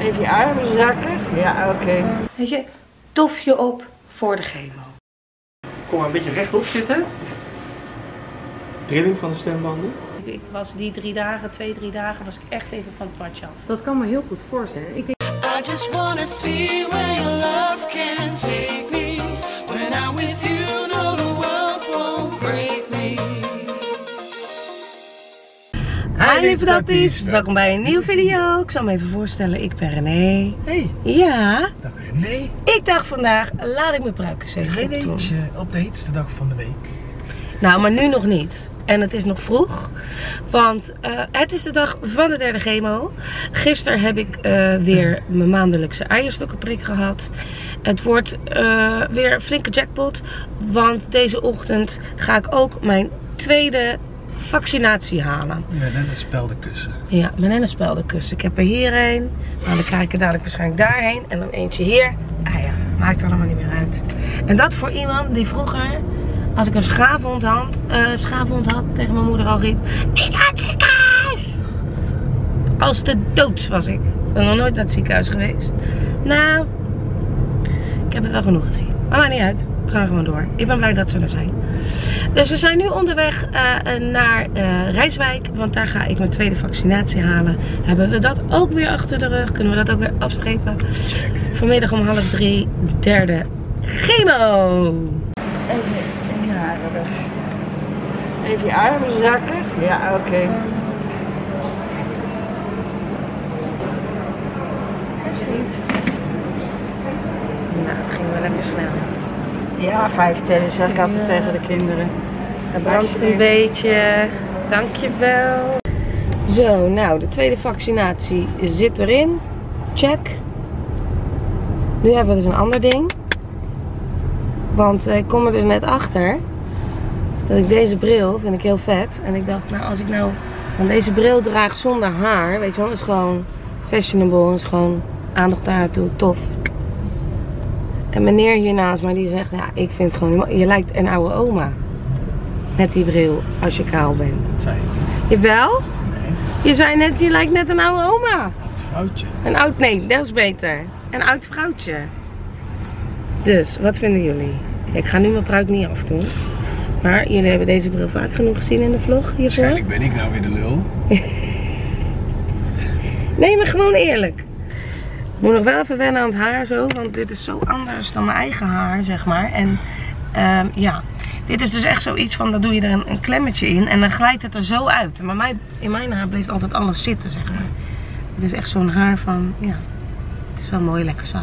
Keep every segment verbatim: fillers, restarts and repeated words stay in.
Even je armen zakken. Ja, oké. Okay. Weet je, tof je op voor de chemo. Kom maar een beetje rechtop zitten. Trilling van de stembanden. Ik was die drie dagen, twee, drie dagen, was ik echt even van het padje af. Dat kan me heel goed voorstellen. Ik denk... I just wanna see where your love can take me. When I'm with you, no the world won't break me. Hi lieve tatties, welkom bij een nieuwe video. Ik zal me even voorstellen, ik ben René. Hey. Ja. Dag René. Ik dacht vandaag, laat ik mijn pruik eens even opdoen. Renéetje op de heetste dag van de week. Nou, maar nu nog niet. En het is nog vroeg, want uh, het is de dag van de derde chemo. Gisteren heb ik uh, weer mijn maandelijkse eierstokkenprik gehad. Het wordt uh, weer een flinke jackpot, want deze ochtend ga ik ook mijn tweede vaccinatie halen. Met een speldenkussen. Ja, met een speldenkussen. Ik heb er hier een, maar dan krijg ik er dadelijk waarschijnlijk daarheen. En dan eentje hier. Ah ja, maakt allemaal niet meer uit. En dat voor iemand die vroeger... Als ik een schaafwond had, uh, schaafwond had, tegen mijn moeder al riep: niet naar het ziekenhuis! Als de doods was ik. Ik ben nog nooit naar het ziekenhuis geweest. Nou, ik heb het wel genoeg gezien. Maar maakt niet uit. We gaan gewoon door. Ik ben blij dat ze er zijn. Dus we zijn nu onderweg uh, naar uh, Rijswijk. Want daar ga ik mijn tweede vaccinatie halen. Hebben we dat ook weer achter de rug? Kunnen we dat ook weer afstrepen? Check. Vanmiddag om half drie, derde chemo. Even. Even je armen zakken. Ja, oké. Okay. Nou, dat ging wel lekker snel. Ja, vijf tellen zeg ik altijd ja. tegen de kinderen. Het brandt een beetje. Dankjewel. Zo, nou, de tweede vaccinatie zit erin. Check. Nu hebben we dus een ander ding. Want ik kom er dus net achter dat ik deze bril vind ik heel vet. En ik dacht, nou als ik nou want deze bril draag zonder haar, weet je wel, is gewoon fashionable, is gewoon aandacht daartoe, tof. En meneer hier naast mij die zegt, ja ik vind het gewoon, je lijkt een oude oma. Met die bril, als je kaal bent. Dat zei je. Jawel? Nee. Je zei net, je lijkt net een oude oma. Oud vrouwtje. Een oud, nee, dat is beter. Een oud vrouwtje. Dus, wat vinden jullie? Ik ga nu mijn pruik niet afdoen. Maar jullie hebben deze bril vaak genoeg gezien in de vlog hiervoor. Waarschijnlijk ben ik nou weer de lul. Nee, maar gewoon eerlijk. Ik moet nog wel even wennen aan het haar zo. Want dit is zo anders dan mijn eigen haar, zeg maar. En um, ja, dit is dus echt zoiets van, dan doe je er een, een klemmetje in. En dan glijdt het er zo uit. Maar mij, in mijn haar bleef altijd alles zitten, zeg maar. Het is echt zo'n haar van, ja. Het is wel mooi, lekker zacht.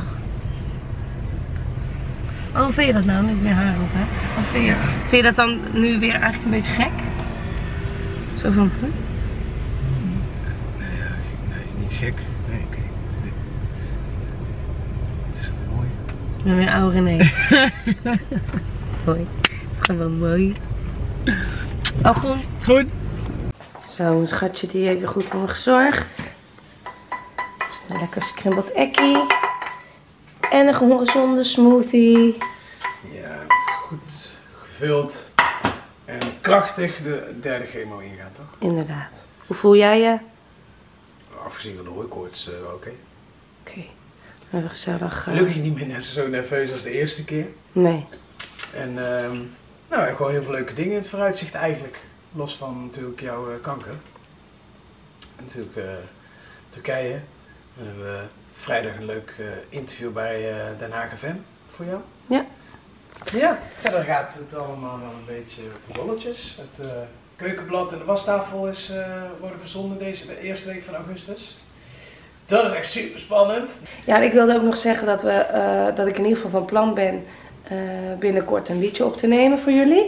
Oh, hoe vind je dat nou, nu ik meer haar op heb? Wat vind je? Vind je dat dan nu weer eigenlijk een beetje gek? Zo van, hm? Nee, nee, niet gek. Nee, oké. Okay. Het is mooi. Ik ben weer oude René. Mooi. Het is gewoon mooi. Oh, goed. Goed. Zo, een schatje die even goed voor me gezorgd. Een lekker scrambled eggie. En een gezonde smoothie. Ja, goed gevuld en krachtig de derde chemo ingaat, toch? Inderdaad. Hoe voel jij je? Afgezien van de hooikoorts, uh, oké. Okay. Oké. Okay. Even gezellig. Uh... Gelukkig niet meer net zo nerveus als de eerste keer. Nee. En uh, nou, gewoon heel veel leuke dingen in het vooruitzicht eigenlijk. Los van natuurlijk jouw uh, kanker. En natuurlijk uh, Turkije. Dan hebben we vrijdag een leuk uh, interview bij uh, Den Haag F M voor jou. Ja. Ja, verder gaat het allemaal wel een beetje op rolletjes. Het uh, keukenblad en de wastafel is, uh, worden verzonden deze de eerste week van augustus. Dat is echt super spannend. Ja, en ik wilde ook nog zeggen dat, we, uh, dat ik in ieder geval van plan ben uh, binnenkort een liedje op te nemen voor jullie.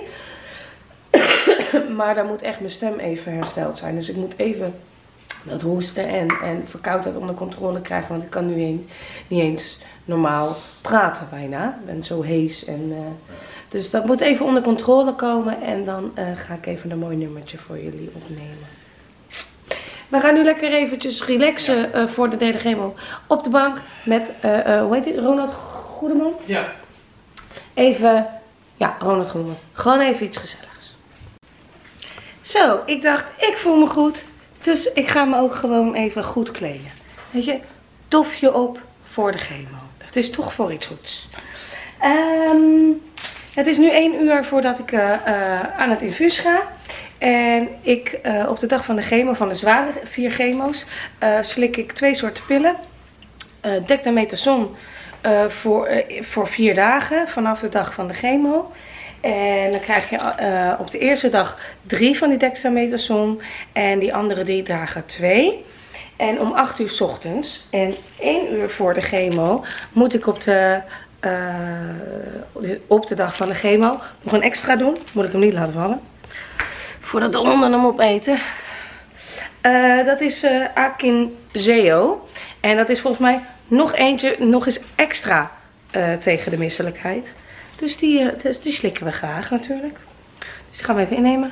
Maar dan moet echt mijn stem even hersteld zijn. Dus ik moet even dat hoesten en, en verkoudheid onder controle krijgen. Want ik kan nu eens, niet eens normaal praten bijna. Ik ben zo hees. En, uh, dus dat moet even onder controle komen. En dan uh, ga ik even een mooi nummertje voor jullie opnemen. We gaan nu lekker eventjes relaxen uh, voor de derde chemo. Op de bank met, uh, uh, hoe heet hij? Ronald Goedemond? Ja. Even, ja, Ronald Goedemond. Gewoon even iets gezelligs. Zo, ik dacht, ik voel me goed. Dus ik ga me ook gewoon even goed kleden. Weet je, dofje op voor de chemo. Het is toch voor iets goeds. Um, het is nu één uur voordat ik uh, uh, aan het infuus ga. En ik, uh, op de dag van de chemo, van de zware vier chemo's, uh, slik ik twee soorten pillen. Uh, Dexamethason uh, voor, uh, voor vier dagen vanaf de dag van de chemo. En dan krijg je uh, op de eerste dag drie van die Dexamethason. En die andere drie dagen twee. En om acht uur 's ochtends en één uur voor de chemo moet ik op de, uh, op de dag van de chemo nog een extra doen. Moet ik hem niet laten vallen. Voordat de honden hem opeten. Uh, dat is uh, Akynzeo. En dat is volgens mij nog eentje, nog eens extra uh, tegen de misselijkheid. Dus die, uh, dus die slikken we graag natuurlijk. Dus die gaan we even innemen.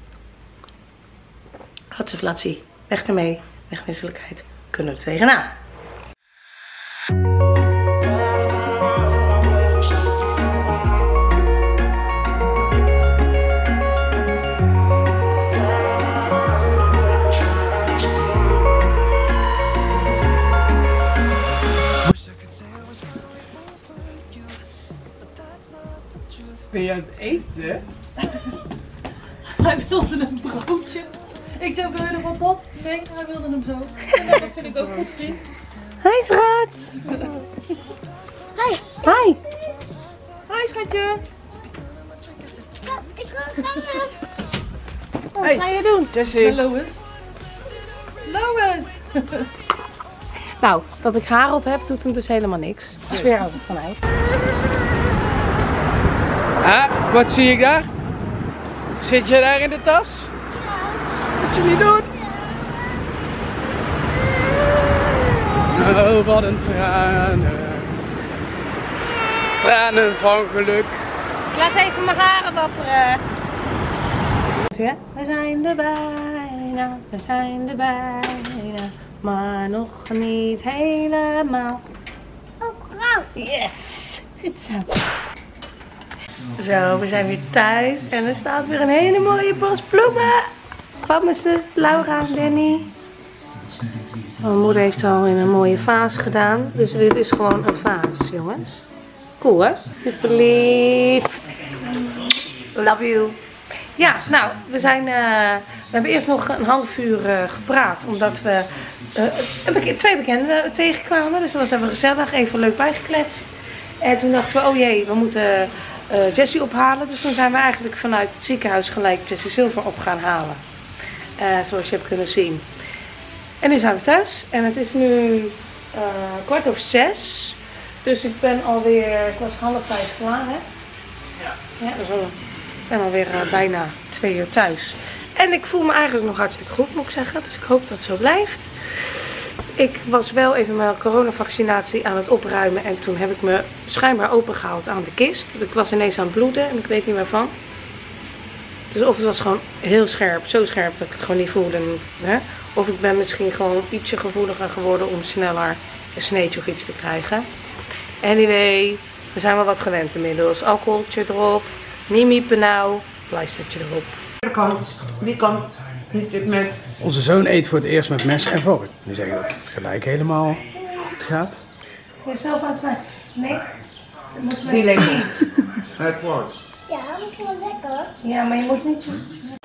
Hartsinflatie. Weg ermee. Weg misselijkheid. Kunnen we er tegenaan. Ben je aan het eten? Hij wilde een broodje. Ik zei, wil je er wat op? Nee, hij wilde hem zo. En dat vind ik ook goed, vriend. Hi schat! Hi! Hi! Hi schatje! Ja, ik wil gaan. Wat Hey. ga je doen? Jessie! Lois. Lois! Nou, dat ik haar op heb doet hem dus helemaal niks. Dat is weer over vanuit. Ah, wat zie ik daar? Zit je daar in de tas? Moet je niet doen. Oh, wat een tranen. Tranen van geluk. Ik laat even mijn haren wapperen. Ja, we zijn er bijna, we zijn er bijna, maar nog niet helemaal. Oh, vrouw. Yes! Goed zo. Zo, we zijn weer thuis en er staat weer een hele mooie bos bloemen. Van mijn zus Laura en Danny. Mijn moeder heeft al in een mooie vaas gedaan. Dus dit is gewoon een vaas, jongens. Cool, hè? Super lief. Love you. Ja, nou, we zijn... Uh, we hebben eerst nog een half uur uh, gepraat. Omdat we uh, een beke twee bekenden tegenkwamen. Dus dat was even gezellig. Even leuk bijgekletst. En toen dachten we, oh jee, we moeten uh, Jessie ophalen. Dus toen zijn we eigenlijk vanuit het ziekenhuis gelijk Jessie Silver op gaan halen. Uh, zoals je hebt kunnen zien. En nu zijn we thuis. En het is nu uh, kwart over zes. Dus ik ben alweer, ik was half vijf klaar, hè? Ja. Ja, dus ik ben alweer uh, bijna twee uur thuis. En ik voel me eigenlijk nog hartstikke goed, moet ik zeggen. Dus ik hoop dat het zo blijft. Ik was wel even mijn coronavaccinatie aan het opruimen. En toen heb ik me schijnbaar opengehaald aan de kist. Ik was ineens aan het bloeden en ik weet niet meer van. Dus of het was gewoon heel scherp, zo scherp dat ik het gewoon niet voelde. Hè? Of ik ben misschien gewoon ietsje gevoeliger geworden om sneller een sneetje of iets te krijgen. Anyway, we zijn wel wat gewend inmiddels. Alcoholtje erop, niet miepen nou, pleistertje erop. Die kant, die kant. Niet met. Onze zoon eet voor het eerst met mes en vork. Nu zeggen dat het gelijk helemaal goed gaat. Kun je zelf aan het zijn? Nee? Die lekker. Het vork. Ja, dat is wel lekker. Ja, maar je moet niet zo...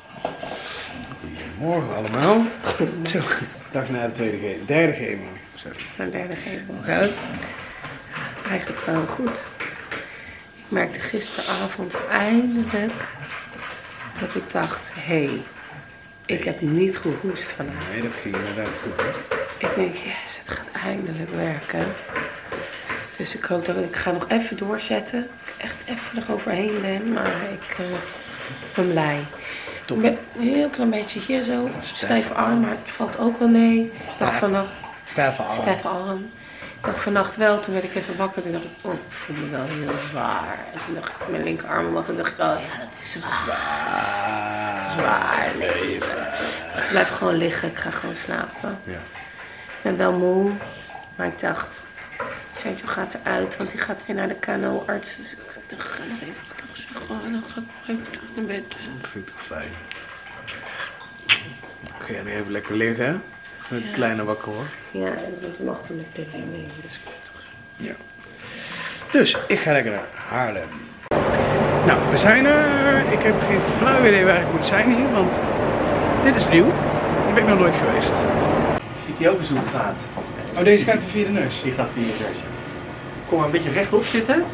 Goedemorgen allemaal. Zo, dag na de tweede chemo, derde chemo. Zo. Mijn derde chemo. Hoe gaat het? Eigenlijk wel goed. Ik merkte gisteravond eindelijk dat ik dacht, hé, hey, ik heb niet gehoest vandaag. Nee, dat ging inderdaad goed, hè? Ik denk, yes, het gaat eindelijk werken. Dus ik hoop dat ik, ik ga nog even doorzetten. Dat ik echt even eroverheen ben, maar ik uh, ben blij. Top. Ik ben een heel klein beetje hier zo, stijve arm, maar het valt ook wel mee. Ik dacht vannacht, Stijve arm. stijve arm. Ik dacht vannacht wel, toen werd ik even wakker. Toen dacht ik, oh, ik voel me wel heel zwaar. En toen dacht ik, mijn linkerarm omhoog. En dacht ik, oh ja, dat is zwaar. Zwaar. Zwaar leven. Ik blijf gewoon liggen, ik ga gewoon slapen. Ja. Ik ben wel moe, maar ik dacht, Sergio gaat eruit, want die gaat weer naar de K N O-arts. Dus ik dacht, ga nog even terug zeggen, en dan ga ik nog even terug naar bed. Dat vind ik toch fijn. Dan ga jij nu even lekker liggen. Toen het kleine wakker wordt. Ja, en dat mag toen ik tegen mee. Dus... Ja. Dus, ik ga lekker naar Haarlem. Nou, we zijn er. Ik heb geen flauw idee waar ik moet zijn hier, want dit is nieuw. Hier ben ik nog nooit geweest. Ziet hij ook eens hoe het gaat? Oh, deze gaat via de neus. Die gaat via de neus. Kom maar een beetje rechtop zitten.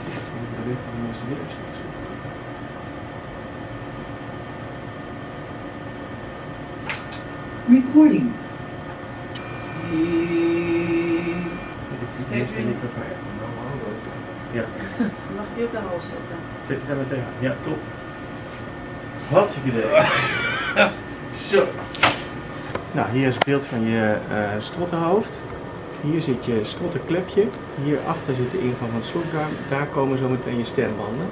Recording. Ja. Mag je op de hals zetten? Zet je daar meteen aan. Ja, top. Hartstikke idee. Zo. Nou, hier is het beeld van je uh, strottenhoofd. Hier zit je strottenklepje. Hierachter zit de ingang van het slokdarm. Daar komen zo meteen je stembanden.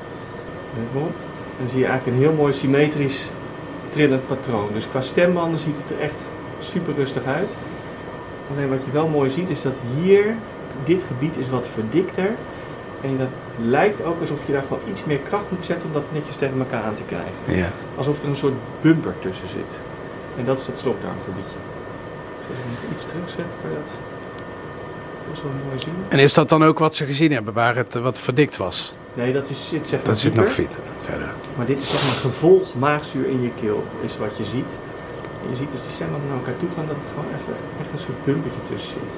Dan zie je eigenlijk een heel mooi symmetrisch trillend patroon. Dus qua stembanden ziet het er echt super rustig uit. Alleen wat je wel mooi ziet is dat hier, dit gebied is wat verdikter. En dat lijkt ook alsof je daar gewoon iets meer kracht moet zetten om dat netjes tegen elkaar aan te krijgen. Ja. Alsof er een soort bumper tussen zit. En dat is het slokdarmgebiedje. Als ik nog iets terugzet, kan je dat best wel mooi zien. En is dat dan ook wat ze gezien hebben, waar het uh, wat verdikt was? Nee, dat is, zit zeg maar Dat zit dieper. nog fit, verder. Maar dit is zeg maar gevolg maagzuur in je keel, is wat je ziet. En je ziet als die stembanden naar elkaar toe gaan, dat het gewoon even echt een soort bumpertje tussen zit.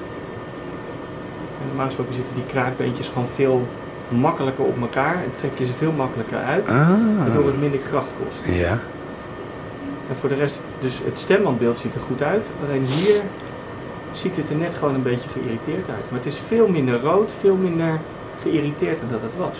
En normaal gesproken zitten die kraakbeentjes gewoon veel makkelijker op elkaar en trek je ze veel makkelijker uit, Ah. waardoor het minder kracht kost. Ja. En voor de rest, dus het stembandbeeld ziet er goed uit, alleen hier ziet het er net gewoon een beetje geïrriteerd uit. Maar het is veel minder rood, veel minder geïrriteerd dan dat het was.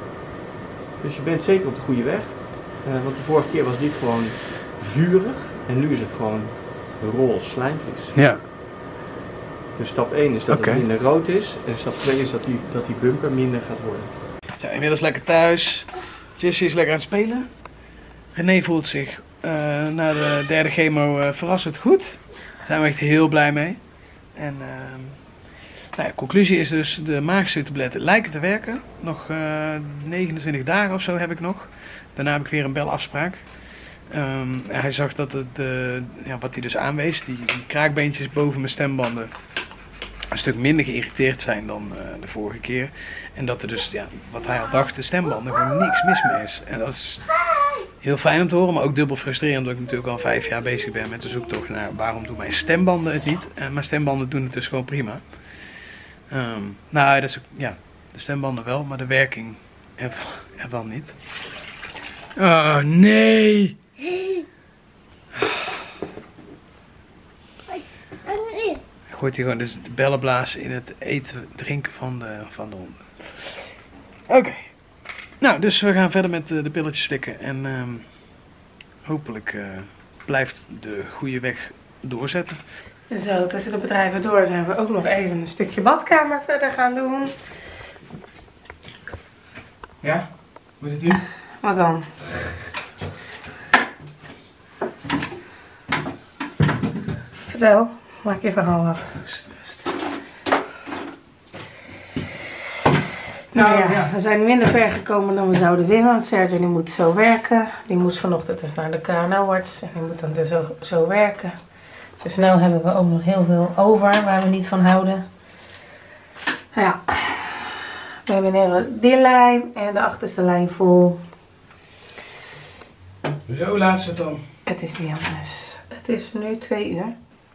Dus je bent zeker op de goede weg, uh, want de vorige keer was dit gewoon vurig en nu is het gewoon roze slijmvlies. Ja. Dus stap één is dat Okay. het minder rood is en stap twee is dat die, dat die bumper minder gaat worden. We zijn inmiddels lekker thuis. Jessie is lekker aan het spelen. René voelt zich uh, na de derde chemo uh, verrassend goed. Daar zijn we echt heel blij mee. En uh, nou ja, conclusie is dus, de maagzuurtabletten lijken te werken. Nog uh, negenentwintig dagen of zo heb ik nog. Daarna heb ik weer een belafspraak. Um, hij zag dat het, uh, ja, wat hij dus aanwees, die, die kraakbeentjes boven mijn stembanden een stuk minder geïrriteerd zijn dan uh, de vorige keer. En dat er dus, ja, wat hij al dacht, de stembanden gewoon niks mis mee is. En dat is heel fijn om te horen, maar ook dubbel frustrerend, omdat ik natuurlijk al vijf jaar bezig ben met de zoektocht naar waarom doen mijn stembanden het niet. En mijn stembanden doen het dus gewoon prima. Um, nou, dat is, ja, de stembanden wel, maar de werking ervan, ervan niet. Oh nee! Hij gooit hier gewoon dus de bellenblaas in het eten, drinken van de, van de honden. Oké. Okay. Nou, dus we gaan verder met de, de pilletjes slikken. En um, hopelijk uh, blijft de goede weg doorzetten. Zo, tussen de bedrijven door zijn we ook nog even een stukje badkamer verder gaan doen. Ja? Moet het nu? Wat dan? Vertel, maak je verhaal af. Nou ja, ja, we zijn minder ver gekomen dan we zouden willen. Want Sergio die moet zo werken. Die moest vanochtend dus naar de K N O-arts. En die moet dan dus zo, zo werken. Dus nu hebben we ook nog heel veel over waar we niet van houden. Nou ja, we hebben een die lijn en de achterste lijn vol. Zo laat ze het dan. Het is niet anders. Het is nu twee uur.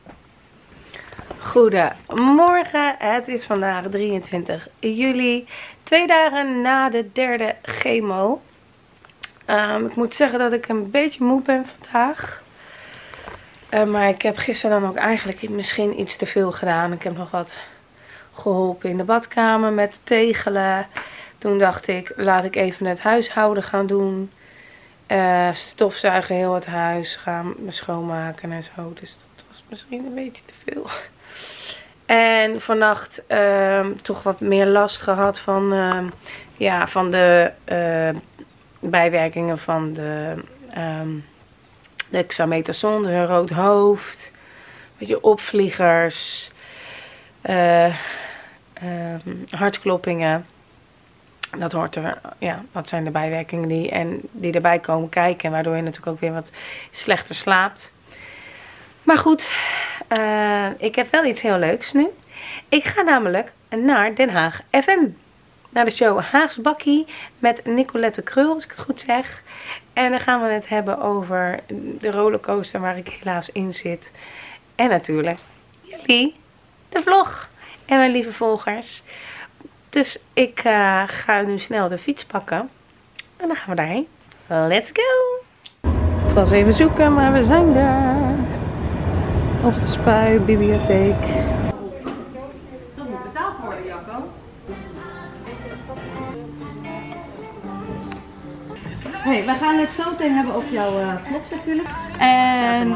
Goedemorgen, het is vandaag drieëntwintig juli. Twee dagen na de derde chemo. Um, ik moet zeggen dat ik een beetje moe ben vandaag. Uh, maar ik heb gisteren dan ook eigenlijk misschien iets te veel gedaan. Ik heb nog wat geholpen in de badkamer met tegelen. Toen dacht ik, laat ik even het huishouden gaan doen. Uh, stofzuigen heel het huis, gaan schoonmaken en zo. Dus dat was misschien een beetje te veel. En vannacht uh, toch wat meer last gehad van, uh, ja, van de uh, bijwerkingen van de um, dexamethason, dus een rood hoofd, een beetje opvliegers, uh, um, hartkloppingen. Dat hoort er, ja, dat zijn de bijwerkingen die, en die erbij komen kijken, waardoor je natuurlijk ook weer wat slechter slaapt. Maar goed, uh, ik heb wel iets heel leuks nu. Ik ga namelijk naar Den Haag F M. Naar de show Haags Bakkie met Nicolette Krul, als ik het goed zeg. En dan gaan we het hebben over de rollercoaster waar ik helaas in zit. En natuurlijk jullie, de vlog en mijn lieve volgers. Dus ik uh, ga nu snel de fiets pakken. En dan gaan we daarheen. Let's go! Het was even zoeken, maar we zijn er. Op de Spui Bibliotheek. Dat moet betaald worden, Jacco. Hey, wij gaan het zo meteen hebben over jouw uh, vlogs natuurlijk. En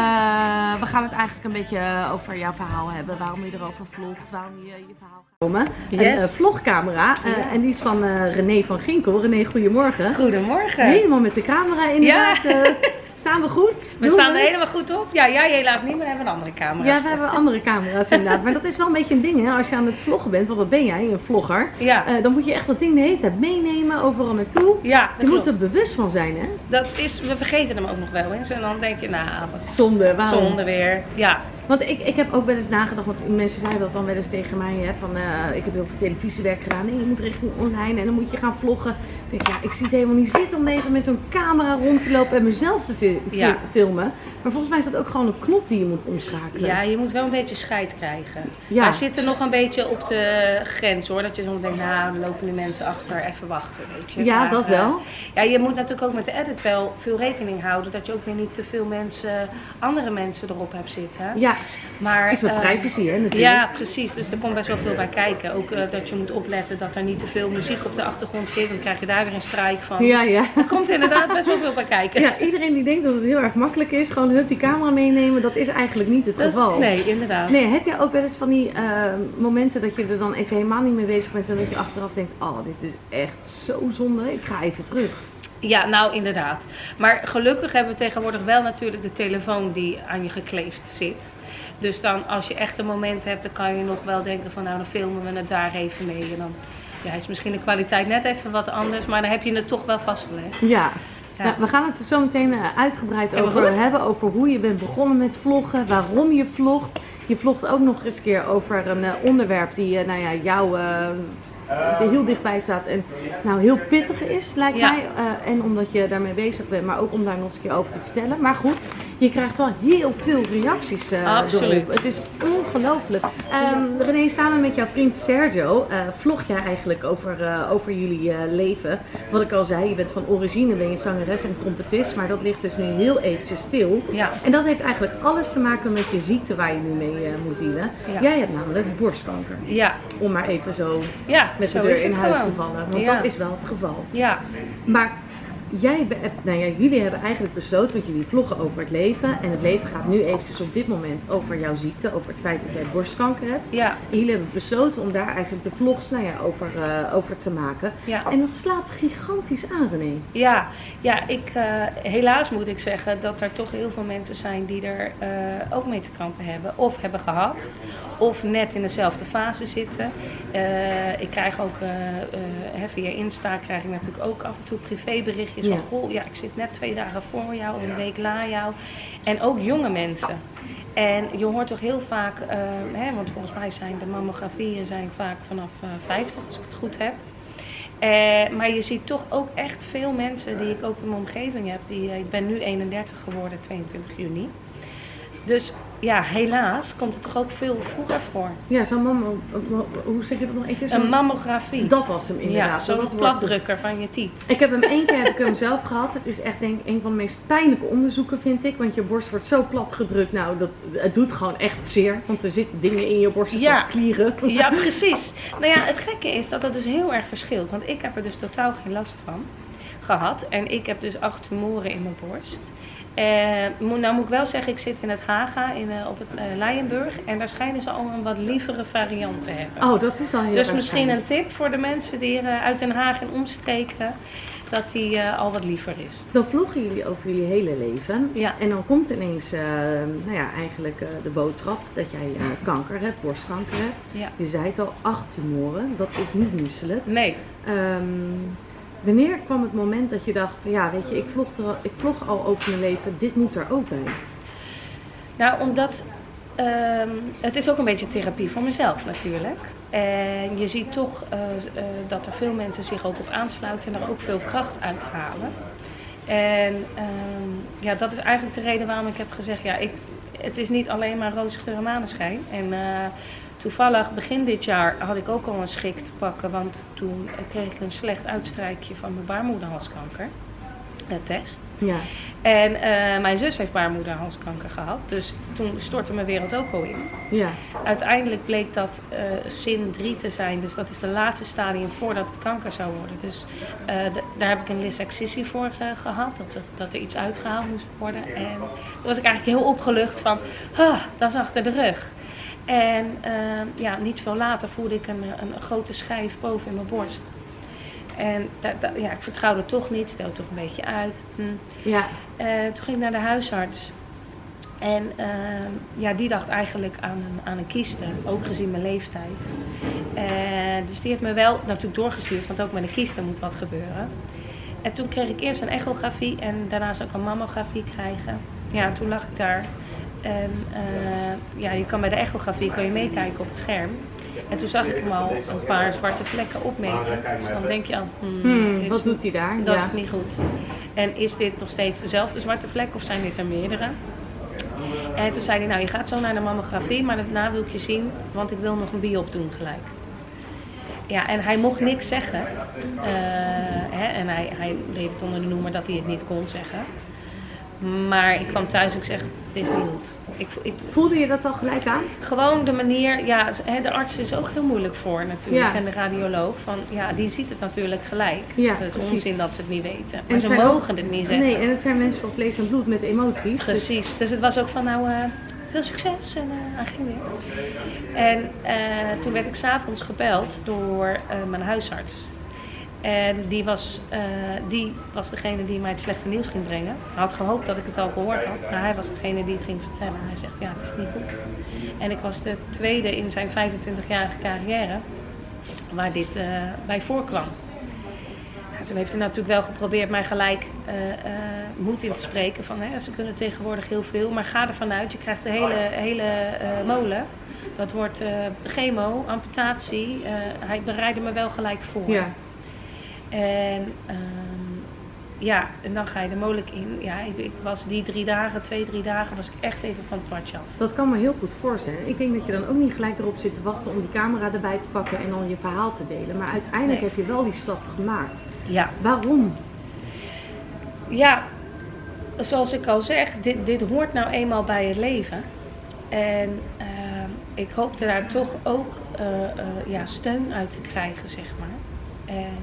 uh, we gaan het eigenlijk een beetje over jouw verhaal hebben. Waarom je erover vlogt, waarom je je verhaal gaat Komen. Yes. Een uh, vlogcamera. Uh, ja. En die is van uh, René van Ginkel. René, goedemorgen. Goedemorgen. Helemaal met de camera inderdaad. Ja. Uh, staan we goed? We Doen staan we er helemaal goed op. Ja, jij helaas niet, maar we hebben een andere camera. Ja, we hebben andere camera's inderdaad. Maar dat is wel een beetje een ding, hè? Als je aan het vloggen bent, want wat ben jij, een vlogger? Ja. Uh, dan moet je echt dat ding de hele tijd meenemen, overal naartoe. Ja, je moet er bewust van zijn, hè? Dat is, we vergeten hem ook nog wel eens. En dan denk je, nou, wat zonde, waarom? Zonde weer, ja. Want ik, ik heb ook wel eens nagedacht, want mensen zeiden dat dan wel eens tegen mij, hè, van uh, ik heb heel veel televisiewerk gedaan. Nee, je moet richting online en dan moet je gaan vloggen. Ik denk, ja, ik zie het helemaal niet zitten om even met zo'n camera rond te lopen en mezelf te fi ja. filmen. Maar volgens mij is dat ook gewoon een knop die je moet omschakelen. Ja, je moet wel een beetje scheid krijgen. Ja. Maar zitten nog een beetje op de grens hoor. Dat je soms denkt, nou, er lopen nu mensen achter, even wachten, weet je. Ja, maar, dat wel. Uh, ja, je moet natuurlijk ook met de edit wel veel rekening houden. Dat je ook weer niet te veel mensen, andere mensen erop hebt zitten. Ja, maar, is met uh, privacy hè natuurlijk. Ja, precies. Dus er komt best wel veel bij kijken. Ook uh, dat je moet opletten dat er niet te veel muziek op de achtergrond zit. Dan krijg je daar weer een strijk van. Ja, ja. Dus er komt inderdaad best wel veel bij kijken. Ja, iedereen die denkt dat het heel erg makkelijk is, gewoon hup die camera meenemen, dat is eigenlijk niet het dat geval. Is, nee, inderdaad. Nee, heb jij ook wel eens van die uh, momenten dat je er dan even helemaal niet mee bezig bent en dat je achteraf denkt, oh dit is echt zo zonde, ik ga even terug. Ja, nou inderdaad. Maar gelukkig hebben we tegenwoordig wel natuurlijk de telefoon die aan je gekleefd zit. Dus dan als je echt een moment hebt, dan kan je nog wel denken van nou dan filmen we het daar even mee. En dan ja, is misschien de kwaliteit net even wat anders, maar dan heb je het toch wel vastgelegd. Ja. Ja. Nou, we gaan het er zo meteen uitgebreid Helemaal over goed. hebben, over hoe je bent begonnen met vloggen, waarom je vlogt. Je vlogt ook nog eens een keer over een uh, onderwerp die uh, nou ja, jou uh, die heel dichtbij staat en nou heel pittig is, lijkt ja. mij. Uh, en omdat je daarmee bezig bent, maar ook om daar nog eens een keer over te vertellen. Maar goed, je krijgt wel heel veel reacties uh, erop. Het is ongelooflijk. Um, René, samen met jouw vriend Sergio uh, vlog jij eigenlijk over, uh, over jullie uh, leven. Wat ik al zei, je bent van origine ben je zangeres en trompetist, maar dat ligt dus nu heel eventjes stil. Ja. En dat heeft eigenlijk alles te maken met je ziekte waar je nu mee uh, moet dealen. Ja. Jij hebt namelijk borstkanker. Ja. Om maar even zo... Ja, met de zo deur in huis gewoon. te vallen, want ja. dat is wel het geval. Ja. Maar jij, nou ja, jullie hebben eigenlijk besloten, want jullie vloggen over het leven en het leven gaat nu eventjes op dit moment over jouw ziekte, over het feit dat jij borstkanker hebt. Ja. En jullie hebben besloten om daar eigenlijk de vlogs nou ja, over, uh, over te maken. Ja. En dat slaat gigantisch aan, René. Ja, ja ik, uh, helaas moet ik zeggen dat er toch heel veel mensen zijn die er uh, ook mee te kampen hebben. Of hebben gehad, of net in dezelfde fase zitten. Uh, ik krijg ook uh, uh, via Insta krijg ik natuurlijk ook af en toe privéberichtjes van ja. goh, ja, ik zit net twee dagen voor jou of een week na jou. En ook jonge mensen. En je hoort toch heel vaak, uh, hè, want volgens mij zijn de mammografieën zijn vaak vanaf uh, vijftig als ik het goed heb. Uh, maar je ziet toch ook echt veel mensen die ik ook in mijn omgeving heb. Die, uh, ik ben nu eenendertig geworden, tweeëntwintig juni. Dus ja, helaas komt het toch ook veel vroeger voor. Ja, zo'n mammo... Hoe zeg je dat nog een keer? Zo een mammografie. Dat was hem inderdaad. Ja, zo'n platdrukker van je tiet. Ik heb hem één keer heb ik hem zelf gehad. Het is echt denk ik een van de meest pijnlijke onderzoeken vind ik. Want je borst wordt zo plat gedrukt. Nou, dat, het doet gewoon echt zeer. Want er zitten dingen in je borst ja. zoals klieren. Ja, precies. Nou ja, het gekke is dat dat dus heel erg verschilt. Want ik heb er dus totaal geen last van gehad. En ik heb dus acht tumoren in mijn borst. Uh, nou moet ik wel zeggen, ik zit in het Haga in, uh, op het uh, Leijenburg en daar schijnen ze al een wat lievere variant te hebben. Oh, dat is wel heel Dus erg misschien fijn. een tip voor de mensen die uh, uit Den Haag en omstreken, dat die uh, al wat liever is. Dan vloggen jullie over jullie hele leven ja. en dan komt ineens uh, nou ja, eigenlijk uh, de boodschap dat jij uh, kanker hebt, borstkanker hebt. Ja. Je zei het al, acht tumoren, dat is niet misselijk. Nee. Um, Wanneer kwam het moment dat je dacht van ja, weet je, ik vlog, er, ik vlog al over mijn leven, dit moet er ook bij? Nou, omdat um, het is ook een beetje therapie voor mezelf natuurlijk. En je ziet toch uh, uh, dat er veel mensen zich ook op aansluiten en er ook veel kracht uithalen. En um, ja, dat is eigenlijk de reden waarom ik heb gezegd, ja, ik, het is niet alleen maar roze geur en maneschijn. En uh, toevallig begin dit jaar had ik ook al een schik te pakken, want toen kreeg ik een slecht uitstrijkje van mijn baarmoederhalskanker. De test. Ja. En uh, mijn zus heeft baarmoederhalskanker gehad, dus toen stortte mijn wereld ook al in. Ja. Uiteindelijk bleek dat uh, S I N drie te zijn, dus dat is de laatste stadium voordat het kanker zou worden. Dus uh, de, daar heb ik een lisexcisie voor uh, gehad, dat, dat, dat er iets uitgehaald moest worden. En toen was ik eigenlijk heel opgelucht van, ah, dat is achter de rug. En uh, ja, niet veel later voelde ik een, een grote schijf boven in mijn borst. En da, da, ja, ik vertrouwde toch niet, stelde toch een beetje uit. Hm. Ja. Uh, toen ging ik naar de huisarts. En uh, ja, die dacht eigenlijk aan een, aan een kieste, ook gezien mijn leeftijd. Uh, dus die heeft me wel natuurlijk doorgestuurd, want ook met een kieste moet wat gebeuren. En toen kreeg ik eerst een echografie en daarna zou ik een mammografie krijgen. Ja, toen lag ik daar. En uh, ja, je kan bij de echografie kan je meekijken op het scherm. En toen zag ik hem al een paar zwarte vlekken opmeten. Dus dan denk je al, hmm, Hmm, wat doet hij daar? Dat Ja. is niet goed. En is dit nog steeds dezelfde zwarte vlek of zijn dit er meerdere? En toen zei hij, nou je gaat zo naar de mammografie, maar daarna wil ik je zien, want ik wil nog een biop doen gelijk. Ja, en hij mocht niks zeggen. Uh, hè, en hij, hij deed het onder de noemer dat hij het niet kon zeggen. Maar ik kwam thuis en ik zeg, dit is niet goed. Ik, ik, Voelde je dat al gelijk aan? gewoon de manier, ja, hè, de arts is ook heel moeilijk voor natuurlijk. Ja. En de radioloog, van, ja, die ziet het natuurlijk gelijk. Ja, dat is precies. onzin dat ze het niet weten. Maar En ze het zijn mogen ook- het niet zeggen. Nee, en het zijn mensen van vlees en bloed met emoties. Dus- Precies, dus het was ook van nou, uh, veel succes en uh, hij ging weer. En uh, toen werd ik 's avonds gebeld door uh, mijn huisarts. En die was, uh, die was degene die mij het slechte nieuws ging brengen. Hij had gehoopt dat ik het al gehoord had, maar hij was degene die het ging vertellen. Hij zegt, ja, het is niet goed. En ik was de tweede in zijn vijfentwintigjarige carrière waar dit uh, bij voorkwam. Nou, toen heeft hij natuurlijk wel geprobeerd mij gelijk uh, uh, moed in te spreken. Van, hè, ze kunnen tegenwoordig heel veel, maar ga ervan uit, je krijgt de hele, hele uh, molen. Dat wordt uh, chemo, amputatie. Uh, hij bereidde me wel gelijk voor. Ja. En um, ja, en dan ga je de molen in. Ja, ik, ik was die drie dagen, twee, drie dagen, was ik echt even van het padje af. Dat kan me heel goed voorstellen. Ik denk dat je dan ook niet gelijk erop zit te wachten om die camera erbij te pakken en dan je verhaal te delen. Maar uiteindelijk Nee. heb je wel die stap gemaakt. Ja. Waarom? Ja, zoals ik al zeg, dit, dit hoort nou eenmaal bij het leven. En uh, ik hoopte daar toch ook uh, uh, ja, steun uit te krijgen, zeg maar. En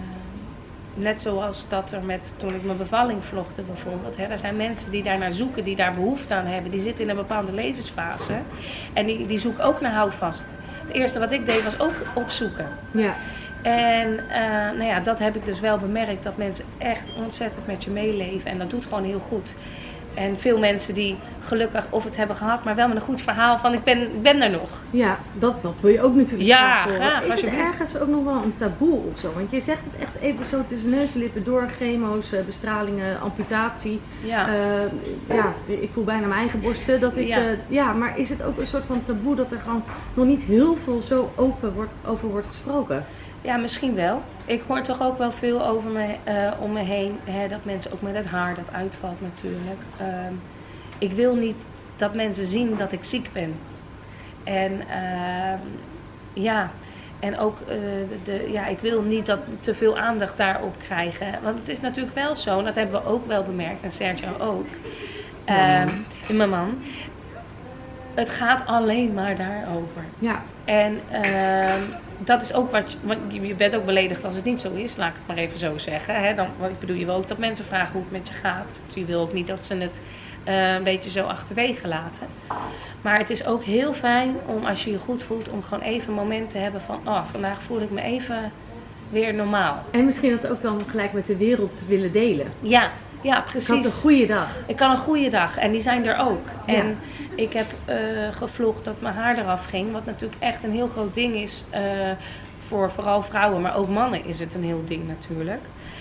uh, net zoals dat er met, toen ik mijn bevalling vlogde bijvoorbeeld. Hè, er zijn mensen die daar naar zoeken, die daar behoefte aan hebben. Die zitten in een bepaalde levensfase. En die, die zoeken ook naar houvast. Het eerste wat ik deed was ook opzoeken. Ja. En uh, nou ja, dat heb ik dus wel bemerkt, dat mensen echt ontzettend met je meeleven. En dat doet gewoon heel goed. En veel mensen die gelukkig of het hebben gehad, maar wel met een goed verhaal van ik ben, ik ben er nog. Ja, dat, dat wil je ook natuurlijk Ja, graag horen. graag, Is het alsjeblieft. ergens ook nog wel een taboe of zo? Want je zegt het echt even zo tussen neus en lippen door. Chemo's, eh, bestralingen, amputatie. Ja. Uh, ja, ik voel bijna mijn eigen borsten dat ik... Ja. Uh, ja, maar is het ook een soort van taboe dat er gewoon nog niet heel veel zo open wordt, over wordt gesproken? Ja, misschien wel. Ik hoor toch ook wel veel over me, uh, om me heen. Hè, dat mensen ook met het haar, dat uitvalt natuurlijk. Uh, ik wil niet dat mensen zien dat ik ziek ben. En uh, ja, en ook uh, de, ja, ik wil niet dat te veel aandacht daarop krijgen. Want het is natuurlijk wel zo, en dat hebben we ook wel bemerkt, en Sergio ook. Uh, mijn man. Het gaat alleen maar daarover. Ja. En uh, dat is ook wat, wat je bent ook beledigd als het niet zo is, laat ik het maar even zo zeggen. Hè? Dan, want ik bedoel, je wil ook dat mensen vragen hoe het met je gaat. Dus je wil ook niet dat ze het uh, een beetje zo achterwege laten. Maar het is ook heel fijn om, als je je goed voelt, om gewoon even een moment te hebben van, oh, vandaag voel ik me even weer normaal. En misschien dat ook dan gelijk met de wereld willen delen. Ja. Ja, Ik precies. had een goede dag. Ik kan een goede dag en die zijn er ook. Ja. En ik heb uh, gevlogd dat mijn haar eraf ging, wat natuurlijk echt een heel groot ding is uh, voor vooral vrouwen, maar ook mannen is het een heel ding natuurlijk.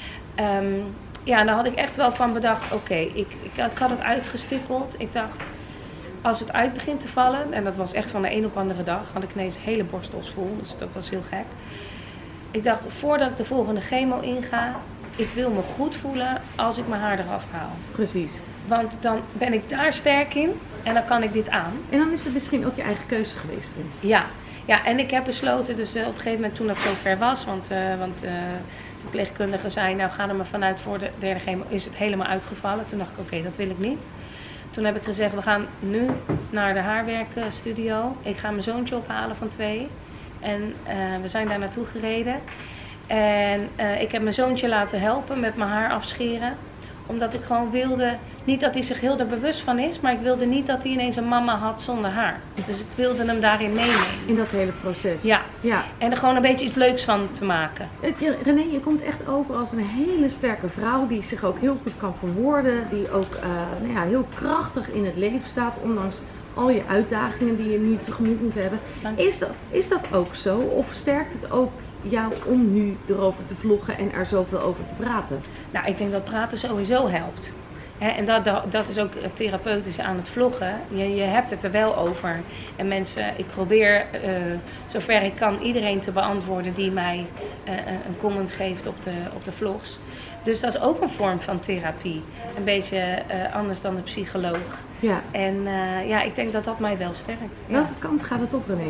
Um, ja, en daar had ik echt wel van bedacht, oké, okay, ik, ik, ik had het uitgestippeld. Ik dacht, als het uit begint te vallen, en dat was echt van de een op de andere dag, had ik ineens hele borstels vol, dus dat was heel gek. Ik dacht, voordat ik de volgende chemo inga, ik wil me goed voelen als ik mijn haar eraf haal. Precies. Want dan ben ik daar sterk in en dan kan ik dit aan. En dan is het misschien ook je eigen keuze geweest toen. Ja, ja en ik heb besloten, dus uh, op een gegeven moment toen dat zover was, want, uh, want uh, verpleegkundigen zei, nou ga er maar vanuit voor de derde chemo, is het helemaal uitgevallen. Toen dacht ik, oké, okay, dat wil ik niet. Toen heb ik gezegd, we gaan nu naar de haarwerkstudio. Ik ga mijn zoontje ophalen van twee. En uh, we zijn daar naartoe gereden. En uh, ik heb mijn zoontje laten helpen met mijn haar afscheren. Omdat ik gewoon wilde, niet dat hij zich heel er bewust van is, maar ik wilde niet dat hij ineens een mama had zonder haar. Dus ik wilde hem daarin meenemen. In dat hele proces? Ja. ja. En er gewoon een beetje iets leuks van te maken. René, je komt echt over als een hele sterke vrouw die zich ook heel goed kan verwoorden. Die ook uh, nou ja, heel krachtig in het leven staat, ondanks al je uitdagingen die je nu tegemoet moet hebben. Is dat, is dat ook zo? Of sterkt het ook jou om nu erover te vloggen en er zoveel over te praten? Nou, ik denk dat praten sowieso helpt. He, en dat, dat, dat is ook het therapeutische aan het vloggen. Je, je hebt het er wel over. En mensen, ik probeer uh, zover ik kan iedereen te beantwoorden die mij uh, een comment geeft op de, op de vlogs. Dus dat is ook een vorm van therapie. Een beetje uh, anders dan de psycholoog. Ja. En uh, ja, ik denk dat dat mij wel sterkt. Ja. Welke kant gaat het op, René?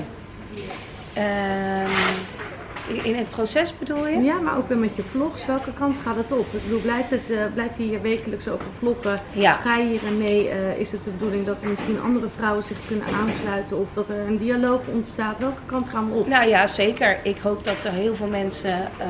Um, In het proces bedoel je? Ja, maar ook weer met je vlogs. Welke kant gaat het op? Ik bedoel, blijft het, uh, blijf je hier wekelijks over vloggen? Ja. Ga je hierin mee? Uh, is het de bedoeling dat er misschien andere vrouwen zich kunnen aansluiten? Of dat er een dialoog ontstaat? Welke kant gaan we op? Nou ja, zeker. Ik hoop dat er heel veel mensen uh,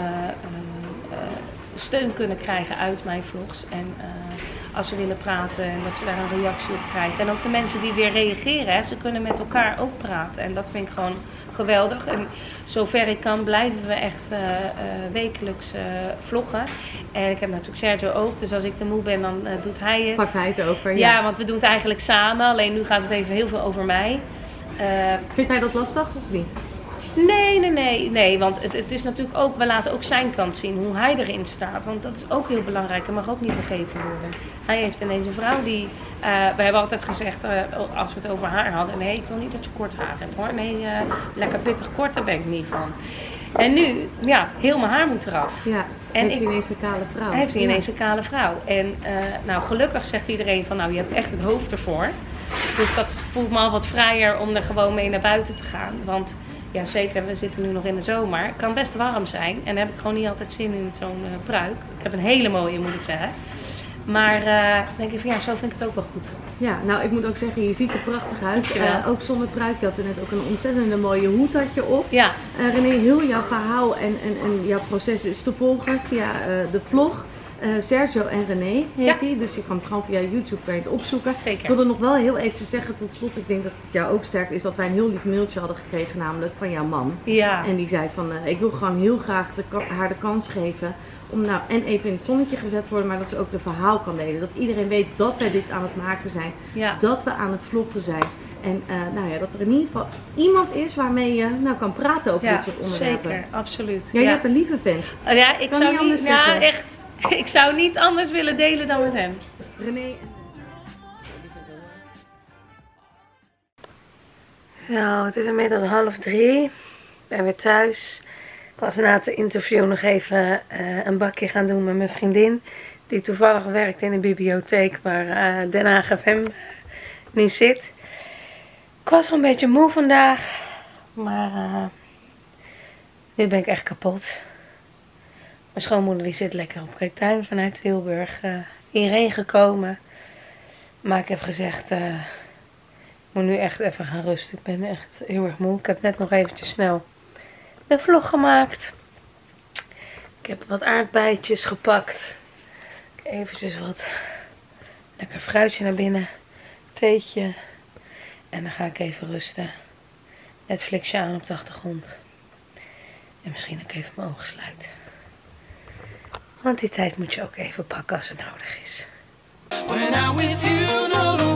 uh, steun kunnen krijgen uit mijn vlogs. En uh, als ze willen praten en dat ze daar een reactie op krijgen. En ook de mensen die weer reageren, hè, ze kunnen met elkaar ook praten. En dat vind ik gewoon geweldig. En zover ik kan blijven we echt uh, uh, wekelijks uh, vloggen. En ik heb natuurlijk Sergio ook, dus als ik te moe ben dan uh, doet hij het. Pakt hij het over, ja. Ja, want we doen het eigenlijk samen. Alleen nu gaat het even heel veel over mij. Uh, Vindt hij dat lastig of niet? Nee, nee, nee, nee, want het, het is natuurlijk ook, we laten ook zijn kant zien, hoe hij erin staat. Want dat is ook heel belangrijk, dat mag ook niet vergeten worden. Hij heeft ineens een vrouw die, uh, we hebben altijd gezegd, uh, als we het over haar hadden, nee, ik wil niet dat je kort haar hebt hoor. Nee, uh, lekker pittig kort, daar ben ik niet van. En nu, ja, heel mijn haar moet eraf. Ja, en heeft ik, hij ineens een kale vrouw. Hij heeft hij ja. ineens een kale vrouw. En uh, nou, gelukkig zegt iedereen van, nou, je hebt echt het hoofd ervoor. Dus dat voelt me al wat vrijer om er gewoon mee naar buiten te gaan. Want ja, zeker, we zitten nu nog in de zomer. Het kan best warm zijn en dan heb ik gewoon niet altijd zin in zo'n uh, pruik. Ik heb een hele mooie, moet ik zeggen. Maar uh, denk ik van ja, zo vind ik het ook wel goed. Ja, nou ik moet ook zeggen, je ziet er prachtig uit. Uh, ook zonder pruik, je had er net ook een ontzettende mooie hoed had je op. Ja. Uh, René, heel jouw verhaal en, en, en jouw proces is te volgen via uh, de vlog. Uh, Sergio en René heet hij, ja. Dus je kan het gewoon via YouTube kan je het opzoeken. Zeker. Ik wilde nog wel heel even te zeggen tot slot, ik denk dat het jou ook sterkt, is dat wij een heel lief mailtje hadden gekregen, namelijk van jouw man. Ja. En die zei van, uh, ik wil gewoon heel graag de, haar de kans geven om nou en even in het zonnetje gezet te worden, maar dat ze ook de verhaal kan delen. Dat iedereen weet dat wij dit aan het maken zijn, ja. Dat we aan het vloggen zijn. En uh, nou ja, dat er in ieder geval iemand is waarmee je nou kan praten over ja, dit soort onderwerpen. Zeker, absoluut. Ja, je ja. hebt een lieve vent. Uh, ja, ik kan zou niet anders niet, zeggen. Ja, echt. Ik zou niet anders willen delen dan met hem. René. Zo, het is inmiddels half drie. Ik ben weer thuis. Ik was na het interview nog even uh, een bakje gaan doen met mijn vriendin. Die toevallig werkt in een bibliotheek waar uh, Den Haag F M nu zit. Ik was gewoon een beetje moe vandaag. Maar uh, nu ben ik echt kapot. Mijn schoonmoeder die zit lekker op Kijktuin vanuit Tilburg uh, hierheen gekomen. Maar ik heb gezegd, uh, ik moet nu echt even gaan rusten. Ik ben echt heel erg moe. Ik heb net nog eventjes snel een vlog gemaakt. Ik heb wat aardbeidjes gepakt. Eventjes wat lekker fruitje naar binnen. Theetje. En dan ga ik even rusten. Netflixje aan op de achtergrond. En misschien ook even mijn ogen sluiten. Want die tijd moet je ook even pakken als het nodig is. When I'm with you, no